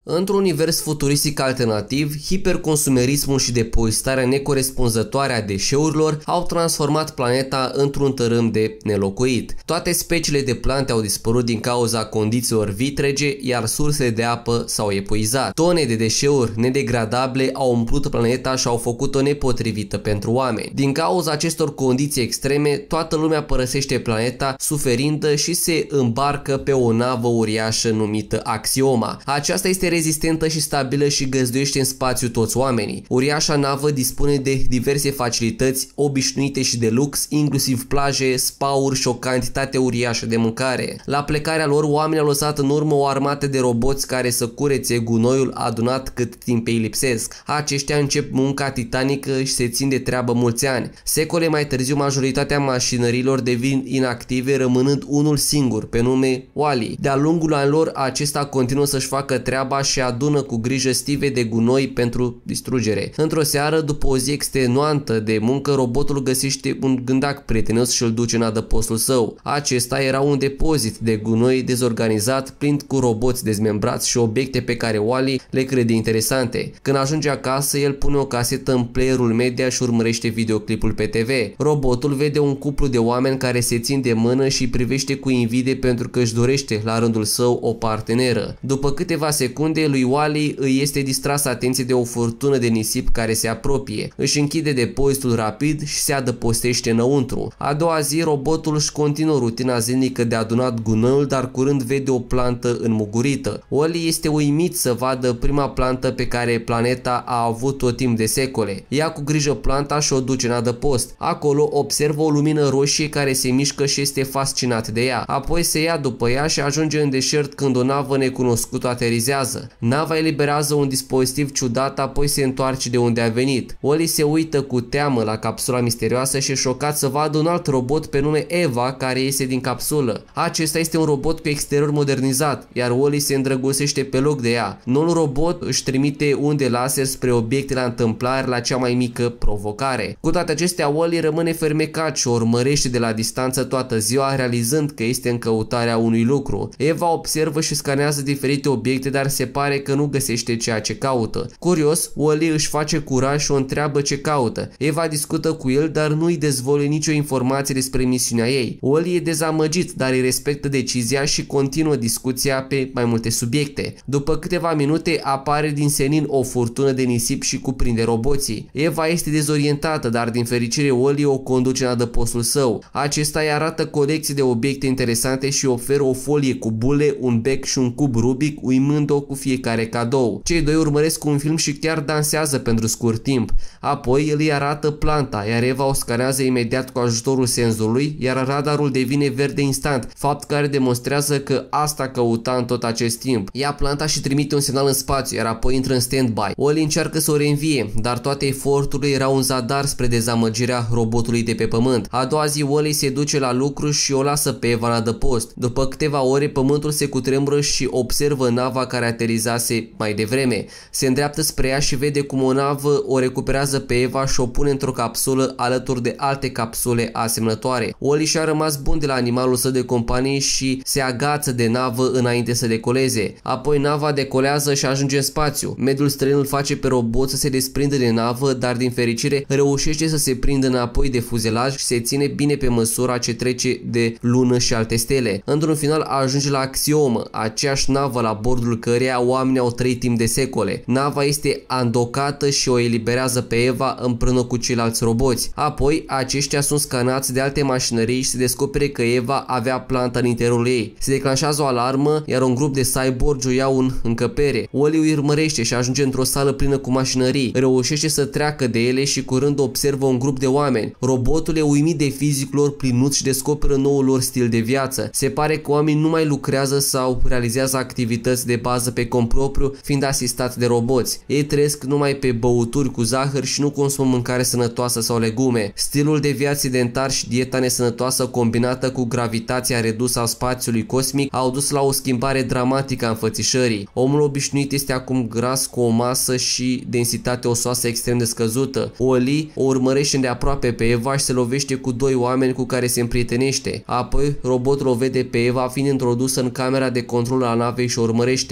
Într-un univers futuristic alternativ, hiperconsumerismul și depozitarea necorespunzătoare a deșeurilor au transformat planeta într-un tărâm de nelocuit. Toate speciile de plante au dispărut din cauza condițiilor vitrege, iar sursele de apă s-au epuizat. Tone de deșeuri nedegradabile au umplut planeta și au făcut-o nepotrivită pentru oameni. Din cauza acestor condiții extreme, toată lumea părăsește planeta suferindă și se îmbarcă pe o navă uriașă numită Axioma. Aceasta este rezistentă și stabilă și găzduiește în spațiu toți oamenii. Uriașa navă dispune de diverse facilități obișnuite și de lux, inclusiv plaje, spa-uri și o cantitate uriașă de mâncare. La plecarea lor, oamenii au lăsat în urmă o armată de roboți care să curețe gunoiul adunat cât timp îi lipsesc. Aceștia încep munca titanică și se țin de treabă mulți ani. Secole mai târziu, majoritatea mașinărilor devin inactive, rămânând unul singur, pe nume Wall-E. De-a lungul anilor, acesta continuă să-și facă treaba și adună cu grijă stive de gunoi pentru distrugere. Într-o seară, după o zi extenuantă de muncă, robotul găsește un gândac prietenos și îl duce în adăpostul său. Acesta era un depozit de gunoi dezorganizat, plin cu roboți dezmembrați și obiecte pe care Wall-E le crede interesante. Când ajunge acasă, el pune o casetă în playerul media și urmărește videoclipul pe TV. Robotul vede un cuplu de oameni care se țin de mână și privește cu invidie pentru că își dorește la rândul său o parteneră. După câteva secunde, lui Wall-E îi este distrasă atenție de o furtună de nisip care se apropie. Își închide depozitul rapid și se adăpostește înăuntru. A doua zi, robotul își continuă rutina zilnică de adunat gunoiul, dar curând vede o plantă înmugurită. Wall-E este uimit să vadă prima plantă pe care planeta a avut tot timp de secole. Ia cu grijă planta și o duce în adăpost. Acolo observă o lumină roșie care se mișcă și este fascinat de ea. Apoi se ia după ea și ajunge în deșert când o navă necunoscută aterizează. Nava eliberează un dispozitiv ciudat, apoi se întoarce de unde a venit. Wall-E se uită cu teamă la capsula misterioasă și e șocat să vadă un alt robot pe nume Eva care iese din capsulă. Acesta este un robot cu exterior modernizat, iar Wall-E se îndrăgostește pe loc de ea. Noul robot își trimite unde laser spre obiecte la întâmplare la cea mai mică provocare. Cu toate acestea, Wall-E rămâne fermecat și o urmărește de la distanță toată ziua, realizând că este în căutarea unui lucru. Eva observă și scanează diferite obiecte, dar se pare că nu găsește ceea ce caută. Curios, Wall-E își face curaj și o întreabă ce caută. Eva discută cu el, dar nu îi dezvăluie nicio informație despre misiunea ei. Wall-E e dezamăgit, dar îi respectă decizia și continuă discuția pe mai multe subiecte. După câteva minute, apare din senin o furtună de nisip și cuprinde roboții. Eva este dezorientată, dar din fericire Wall-E o conduce în adăpostul său. Acesta îi arată colecții de obiecte interesante și oferă o folie cu bule, un bec și un cub Rubik, uimând-o cu fiecare cadou. Cei doi urmăresc un film și chiar dansează pentru scurt timp. Apoi îl îi arată planta, iar Eva o scanează imediat cu ajutorul senzorului, iar radarul devine verde instant, fapt care demonstrează că asta căuta în tot acest timp. Ia planta și trimite un semnal în spațiu, iar apoi intră în stand-by. Wall-E încearcă să o reînvie, dar toate eforturile erau un zadar spre dezamăgirea robotului de pe pământ. A doua zi, Wall-E se duce la lucru și o lasă pe Eva în adăpost. După câteva ore, pământul se cutremură și observă nava care aterizase mai devreme. Se îndreaptă spre ea și vede cum o navă o recuperează pe Eva și o pune într-o capsulă alături de alte capsule asemănătoare. Wall-E și-a rămas bun de la animalul său de companie și se agață de navă înainte să decoleze. Apoi nava decolează și ajunge în spațiu. Mediul străin îl face pe robot să se desprindă de navă, dar din fericire reușește să se prindă înapoi de fuzelaj și se ține bine pe măsura ce trece de lună și alte stele. Într-un final ajunge la Axioma, aceeași navă la bordul căreia oamenii au trăit timp de secole. Nava este andocată și o eliberează pe Eva împreună cu ceilalți roboți. Apoi aceștia sunt scanați de alte mașinării și se descopere că Eva avea planta în interiorul ei. Se declanșează o alarmă, iar un grup de cyborgi o iau în încăpere. Wall-E îi urmărește și ajunge într-o sală plină cu mașinării. Reușește să treacă de ele și curând observă un grup de oameni. Robotul e uimit de fizicul lor plinuț și descoperă noul lor stil de viață. Se pare că oamenii nu mai lucrează sau realizează activități de bază pe cont propriu, fiind asistați de roboți. Ei trăiesc numai pe băuturi cu zahăr și nu consumă mâncare sănătoasă sau legume. Stilul de viață sedentar și dieta nesănătoasă combinată cu gravitația redusă a spațiului cosmic au dus la o schimbare dramatică a înfățișării. Omul obișnuit este acum gras, cu o masă și densitate osoasă extrem de scăzută. Wall-E o urmărește de aproape pe Eva și se lovește cu doi oameni cu care se împrietenește. Apoi robotul o vede pe Eva fiind introdusă în camera de control a navei și o urmărește.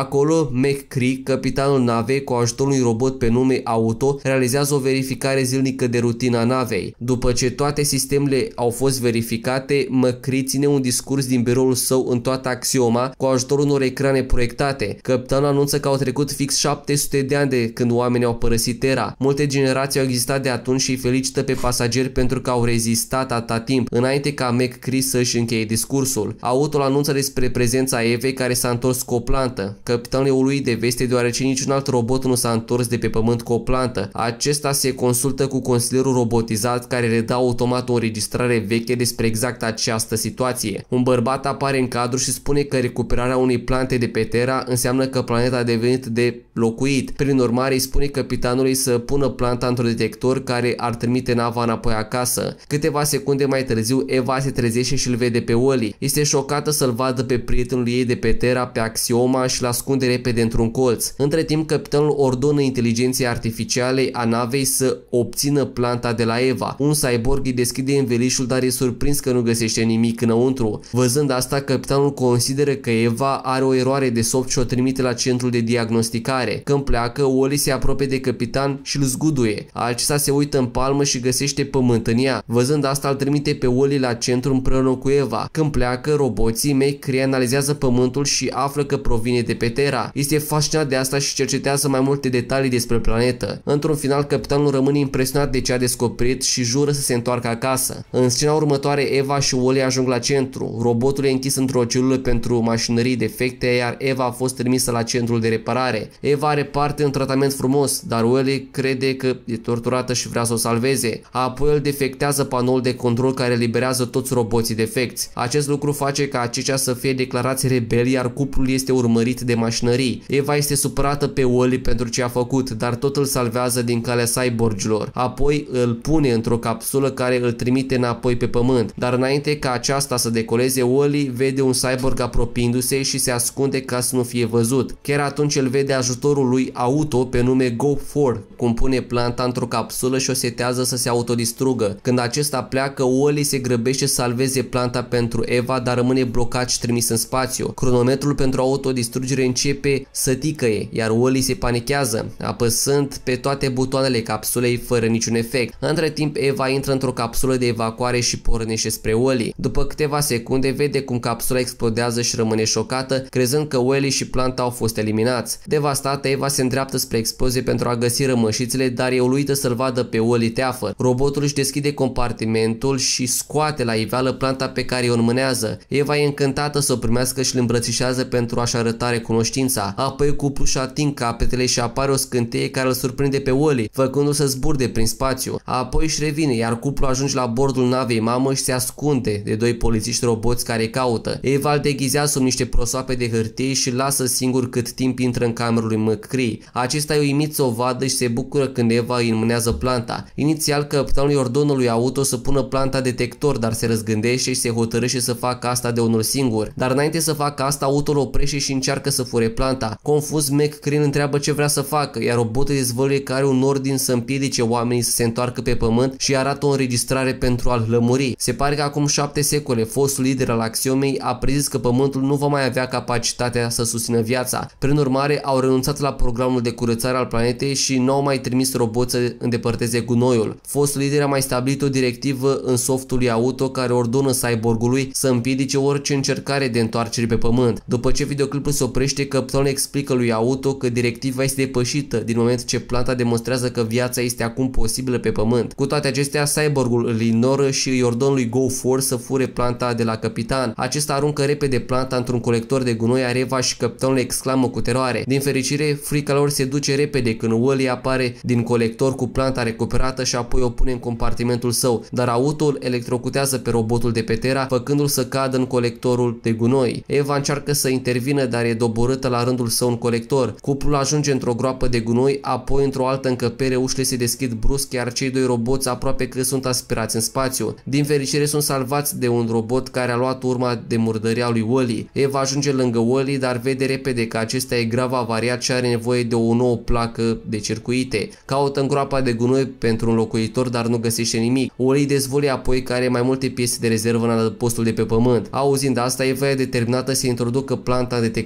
Acolo, McCree, capitanul navei, cu ajutorul unui robot pe nume Auto, realizează o verificare zilnică de rutină a navei. După ce toate sistemele au fost verificate, McCree ține un discurs din biroul său în toată Axioma cu ajutorul unor ecrane proiectate. Capitanul anunță că au trecut fix 700 de ani de când oamenii au părăsit Terra. Multe generații au existat de atunci și îi felicită pe pasageri pentru că au rezistat atâta timp, înainte ca McCree să-și încheie discursul. Autul anunță despre prezența Evei, care s-a întors cu o plantă. Capitanul e uluit de veste deoarece niciun alt robot nu s-a întors de pe pământ cu o plantă. Acesta se consultă cu consilierul robotizat, care redă automat o înregistrare veche despre exact această situație. Un bărbat apare în cadru și spune că recuperarea unei plante de pe Terra înseamnă că planeta a devenit de locuit. Prin urmare, îi spune capitanului să pună planta într-un detector care ar trimite nava înapoi acasă. Câteva secunde mai târziu, Eva se trezește și îl vede pe Wally. Este șocată să-l vadă pe prietenul ei de pe Terra pe Axioma și l ascunde repede într-un colț. Între timp, capitanul ordonă inteligenței artificiale a navei să obțină planta de la Eva. Un cyborg îi deschide învelișul, dar e surprins că nu găsește nimic înăuntru. Văzând asta, capitanul consideră că Eva are o eroare de soft și o trimite la centrul de diagnosticare. Când pleacă, Wally se apropie de capitan și îl zguduie. Acesta se uită în palmă și găsește pământ în ea. Văzând asta, îl trimite pe Wally la centru împreună cu Eva. Când pleacă, roboții McCree analizează pământul și află că provine de pe Terra. Este fascinat de asta și cercetează mai multe detalii despre planetă. Într-un final, capitanul rămâne impresionat de ce a descoperit și jură să se întoarcă acasă. În scena următoare, Eva și Wally ajung la centru. Robotul e închis într-o celulă pentru mașinării defecte, iar Eva a fost trimisă la centrul de reparare. Eva are parte în tratament frumos, dar Wally crede că e torturată și vrea să o salveze. Apoi el defectează panoul de control care eliberează toți roboții defecți. Acest lucru face ca aceștia să fie declarați rebeli, iar cuplul este urmărit de mașinării. Eva este supărată pe Wally pentru ce a făcut, dar tot îl salvează din calea cyborgilor. Apoi îl pune într-o capsulă care îl trimite înapoi pe pământ. Dar înainte ca aceasta să decoleze, Wally vede un cyborg apropiindu-se și se ascunde ca să nu fie văzut. Chiar atunci el vede ajutorul lui Auto pe nume Go4, cum pune planta într-o capsulă și o setează să se autodistrugă. Când acesta pleacă, Wally se grăbește să salveze planta pentru Eva, dar rămâne blocat și trimis în spațiu. Cronometrul pentru autodistrugere începe să ticăie, iar Wally se panichează, apăsând pe toate butoanele capsulei fără niciun efect. Între timp, Eva intră într-o capsulă de evacuare și pornește spre Wally. După câteva secunde, vede cum capsula explodează și rămâne șocată, crezând că Wally și planta au fost eliminați. Devastată, Eva se îndreaptă spre explozie pentru a găsi rămășițele, dar e uluită să-l vadă pe Wally teafăr. Robotul își deschide compartimentul și scoate la iveală planta pe care o înmânează. Eva e încântată să o primească și îl îmbrățișează pentru a-și arăta recunoștința. Apoi cuplul și ating capetele și apare o scânteie care îl surprinde pe Wally, făcându-l să zburde prin spațiu. Apoi își revine, iar cuplul ajunge la bordul navei mamă și se ascunde de doi polițiști roboți care îi caută. Eva îl deghizează sub niște prosoape de hârtie și lasă singur cât timp intră în camera lui McCree. Acesta e uimit să o vadă și se bucură când Eva îi înmânează planta. Inițial, capitanul îi ordonă lui Auto să pună planta detector, dar se răzgândește și se hotărăște să facă asta de unul singur. Dar înainte să facă asta, Auto îl oprește și încearcă să fure planta. Confuz, McCree întreabă ce vrea să facă, iar robotul dezvăluie că are un ordin să împiedice oamenii să se întoarcă pe pământ și arată o înregistrare pentru a-l lămuri. Se pare că acum 7 secole, fostul lider al Axiomei a prezis că pământul nu va mai avea capacitatea să susțină viața. Prin urmare, au renunțat la programul de curățare al planetei și nu au mai trimis roboți să îndepărteze gunoiul. Fostul lider a mai stabilit o directivă în softul lui Auto care ordonă cyborgului să împiedice orice încercare de întoarcere pe pământ. După ce videoclipul se oprește, capitanul explică lui Auto că directiva este depășită din moment ce planta demonstrează că viața este acum posibilă pe pământ. Cu toate acestea, cyborgul îl ignoră și îi ordonă lui Go4 să fure planta de la capitan. Acesta aruncă repede planta într-un colector de gunoi, iar Eva și capitanul exclamă cu teroare. Din fericire, frica lor se duce repede când Wally apare din colector cu planta recuperată și apoi o pune în compartimentul său, dar Auto îl electrocutează pe robotul de pe Terra, făcându-l să cadă în colectorul de gunoi. Eva încearcă să intervină, dar e doborâtă la rândul său în colector. Cuplul ajunge într-o groapă de gunoi, apoi într-o altă încăpere ușile se deschid brusc, iar cei doi roboți aproape că sunt aspirați în spațiu. Din fericire sunt salvați de un robot care a luat urma de murdăria lui Wally. Eva ajunge lângă Wally, dar vede repede că acesta e grav avariat și are nevoie de o nouă placă de circuite. Caută în groapa de gunoi pentru un locuitor, dar nu găsește nimic. Wally dezvăluie apoi că are mai multe piese de rezervă în adăpostul de pe pământ. Auzind asta, Eva e determinată să introducă planta în detector și să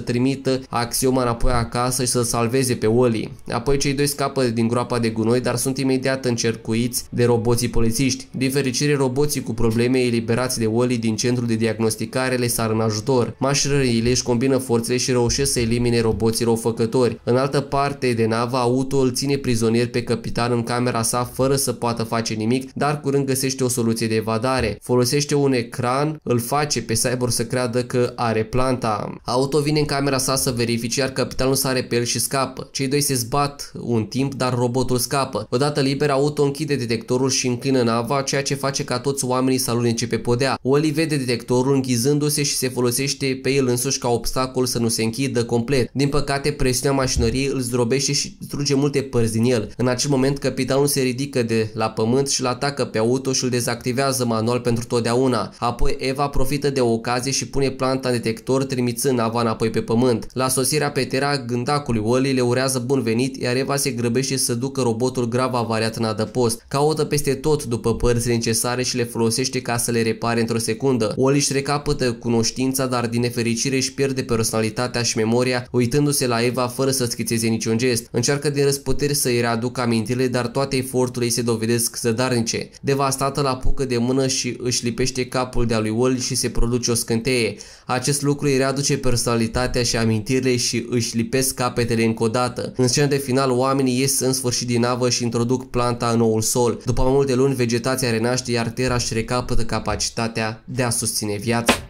trimită Axioma înapoi acasă și să-l salveze pe Wally. Apoi cei doi scapă din groapa de gunoi, dar sunt imediat încercuiți de roboții polițiști. Din fericire, roboții cu probleme eliberați de Wally din centrul de diagnosticare le sar în ajutor. Mașinările își combină forțele și reușesc să elimine roboții răufăcători. În altă parte de navă, Auto îl ține prizonier pe capitan în camera sa fără să poată face nimic, dar curând găsește o soluție de evadare. Folosește un ecran, îl face pe Cyborg să creadă că are planta. Auto vine în camera sa să verifice, iar capitanul sare pe el și scapă. Cei doi se zbat un timp, dar robotul scapă. Odată liber, Auto închide detectorul și înclină nava, ceea ce face ca toți oamenii să alunece pe podea. Wally vede detectorul închizându-se și se folosește pe el însuși ca obstacol să nu se închidă complet. Din păcate, presiunea mașinăriei îl zdrobește și struge multe părți din el. În acel moment, capitanul se ridică de la pământ și îl atacă pe Auto și îl dezactivează manual pentru totdeauna. Apoi Eva profită de ocazie și pune planta în detector, trimițând nava înapoi pe pământ. La sosirea pe Terra, gândacului Wally le urează bun venit, iar Eva se grăbește să ducă robotul grav avariat în adăpost. Caută peste tot după părțile necesare și le folosește ca să le repare într-o secundă. Wally își recapătă cunoștința, dar din nefericire își pierde personalitatea și memoria, uitându-se la Eva fără să schițeze niciun gest. Încearcă din răsputeri să îi readucă amintirile, dar toate eforturile îi se dovedesc zădarnice. Devastată, la apucă de mână și își lipește capul de-a lui Wally și se produce o scânteie. Acest lucru îi readuce personalitatea și amintirile și își lipesc capetele încă o dată. În scena de final, oamenii ies în sfârșit din navă și introduc planta în noul sol. După mai multe luni, vegetația renaște, iar Terra își recapătă capacitatea de a susține viața.